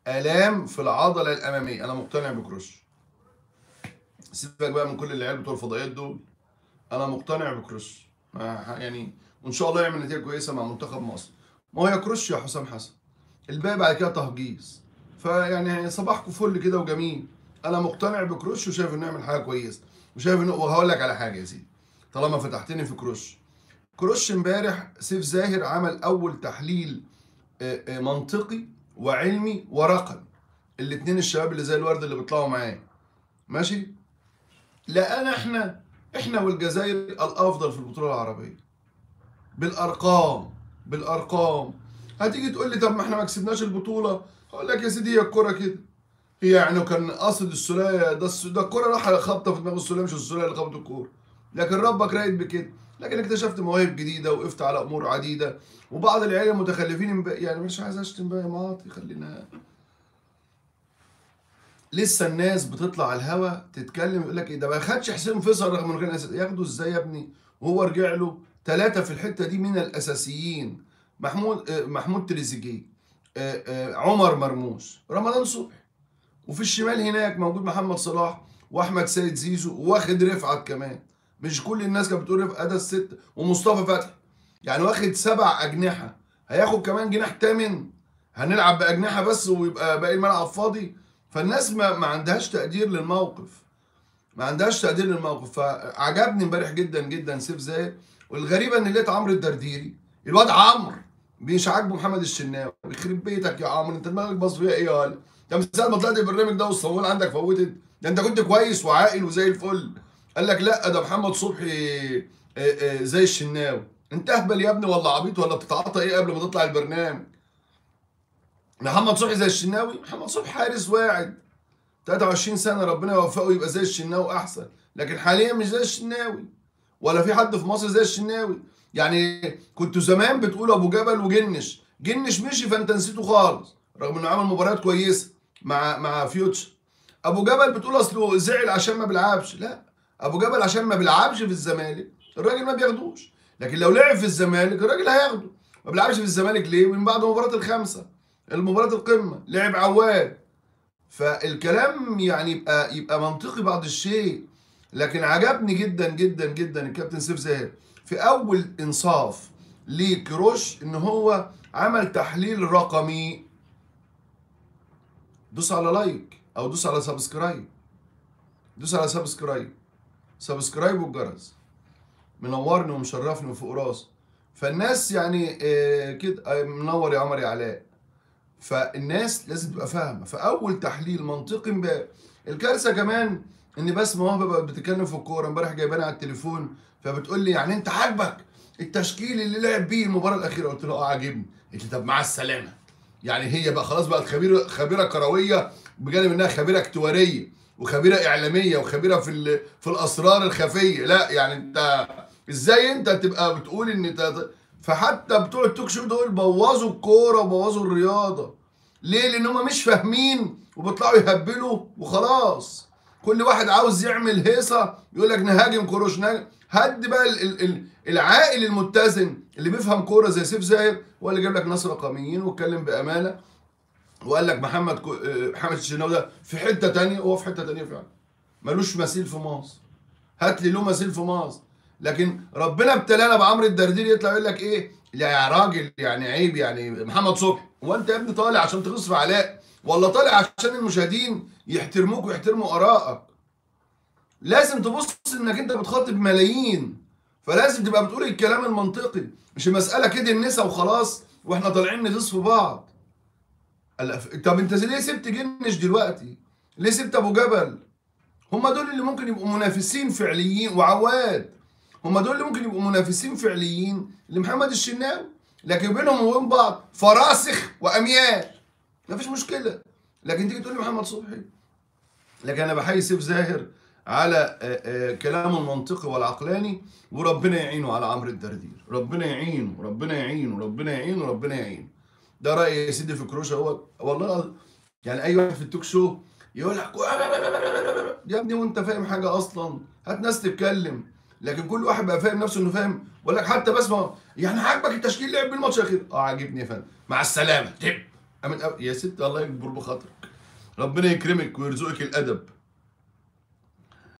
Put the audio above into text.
الام في العضله الاماميه. انا مقتنع بكروش. سيبك بقى من كل العيال بتوع الفضائيات دول، انا مقتنع بكروش يعني، وان شاء الله يعمل نتيجه كويسه مع منتخب مصر. ما هو يا كروش يا حسام حسن، الباقي بعد كده تهجيص. فيعني صباحكم فل كده وجميل. انا مقتنع بكروش وشايف انه يعمل حاجه كويسه، وشايف انه، وهقول لك على حاجه يا سيدي طالما فتحتني في كروش. كروش امبارح سيف زاهر عمل اول تحليل منطقي وعلمي ورقمي. الاتنين الشباب اللي زي الورد اللي بيطلعوا معاه ماشي، لقانا احنا والجزائر الافضل في البطوله العربيه بالارقام. بالارقام. هتيجي تقول لي طب ما احنا ما كسبناش البطوله، هقول لك يا سيدي هي الكوره كده. هي يعني كان قصد السوليه ده الكوره راح خبطه في دماغ السوليه، مش السوليه اللي خبط الكوره. لكن ربك رايد بكده. لكن اكتشفت مواهب جديده، وقفت على امور عديده، وبعض العيال المتخلفين يعني مش عايز اشتم بقى يا معاطي، خلينا. لسه الناس بتطلع على الهوا تتكلم يقول لك ايه ده ما خدش حسين فيصل رغم انه كان اساسي. ياخده ازاي يا ابني وهو رجع له ثلاثه في الحته دي من الاساسيين؟ محمود تريزيجيه، عمر مرموش، رمضان صبحي، وفي الشمال هناك موجود محمد صلاح واحمد سيد زيزو، واخد رفعت كمان. مش كل الناس كانت بتقول رفعت ده الست، ومصطفى فتحي. يعني واخد 7 اجنحه، هياخد كمان جناح تامن. هنلعب باجنحه بس ويبقى باقي الملعب فاضي. فالناس ما عندهاش تقدير للموقف، ما عندهاش تقدير للموقف. فعجبني امبارح جدا جدا سيف زاهر. والغريبه ان لقيت عمرو الدرديري، الواد عمرو، مش عاجبه محمد الشناوي. يخرب بيتك يا عمرو، انت دماغك باظ فيها ايه يا ولد؟ انت من ساعه ما طلعت البرنامج ده والصومال عندك فوتت. ده انت كنت كويس وعاقل وزي الفل. قال لك لا ده محمد صبحي زي الشناوي. انت اهبل يا ابني ولا عبيط ولا بتتعاطى ايه قبل ما تطلع البرنامج؟ محمد صبحي زي الشناوي؟ محمد صبحي حارس واعد 23 سنه، ربنا يوفقه يبقى زي الشناوي احسن. لكن حاليا مش زي الشناوي، ولا في حد في مصر زي الشناوي. يعني كنتوا زمان بتقولوا ابو جبل وجنش، جنش مشي فانت نسيته خالص رغم انه عمل مباريات كويسه مع فيوتشر. ابو جبل بتقول اصله زعل عشان ما بيلعبش، لا، ابو جبل عشان ما بيلعبش في الزمالك الراجل ما بياخدوش. لكن لو لعب في الزمالك الراجل هياخده. ما بيلعبش في الزمالك ليه؟ من بعد مباراه الخمسه، المباراه القمه لعب عواد. فالكلام يعني يبقى منطقي بعض الشيء. لكن عجبني جدا جدا جدا الكابتن سيف زاهر في اول انصاف لكروش ان هو عمل تحليل رقمي. دوس على لايك او دوس على سبسكرايب، دوس على سبسكرايب والجرس. منورني ومشرفني وفوق راسي. فالناس يعني كده منور يا عمر يا علاء. فالناس لازم تبقى فاهمه. فاول تحليل منطقي امبارح. الكارثه كمان ان بس مواهب بتتكلم في الكوره امبارح جايباني على التليفون، فبتقول لي يعني انت عاجبك التشكيل اللي لعب بيه المباراه الاخيره؟ قلت له اه عاجبني. قلت لي طب مع السلامه. يعني هي بقى خلاص بقت خبيره كرويه بجانب انها خبيره اكتواريه وخبيره اعلاميه وخبيره في الاسرار الخفيه. لا يعني انت ازاي انت تبقى بتقول ان انت. فحتى بتوع التوك شو دول بوظوا الكوره وبوظوا الرياضه. ليه؟ لان هم مش فاهمين وبيطلعوا يهبلوا وخلاص. كل واحد عاوز يعمل هيصه يقول لك نهاجم كروش نهاجم. هد بقى العاقل المتزن اللي بيفهم كوره زي سيف زاهر هو اللي جاب لك ناس رقميين واتكلم بامانه وقال لك محمد الشناوي ده في حته ثانيه، وهو في حته ثانيه فعلا. ملوش مثيل في مصر. هات لي له مثيل في مصر. لكن ربنا ابتلانا بعمرو الدردير يطلع يقول لك ايه يا راجل يعني عيب يعني محمد صبحي. هو انت يا ابني طالع عشان تغيظ في علاء ولا طالع عشان المشاهدين يحترموك ويحترموا ارائك؟ لازم تبص انك انت بتخاطب ملايين، فلازم تبقى بتقول الكلام المنطقي. مش مساله كده النسا وخلاص واحنا طالعين ندوس في بعض. طب انت ليه سبت جنش دلوقتي؟ ليه سبت ابو جبل؟ هم دول اللي ممكن يبقوا منافسين فعليين، وعواد. هم دول اللي ممكن يبقوا منافسين فعليين لمحمد الشناوي. لكن بينهم وبين بعض فراسخ واميال، مفيش مشكله. لكن تيجي تقول لي محمد صبحي. لكن انا بحيي سيف زاهر على كلامه المنطقي والعقلاني، وربنا يعينه على عمرو الدردير. ربنا يعينه ربنا يعينه ربنا يعينه ربنا يعينه. ده رايي يا سيدي في كروشه. هو والله يعني اي واحد في التوك شو يقول لك يا ابني وانت فاهم حاجه اصلا؟ هات ناس تتكلم. لكن كل واحد بقى فاهم نفسه انه فاهم. بقول لك حتى بسمع يعني عاجبك التشكيل لعب بالماتش الاخير؟ اه عاجبني يا فندم. مع السلامه. يا ست الله يكبر بخاطرك، ربنا يكرمك ويرزقك الادب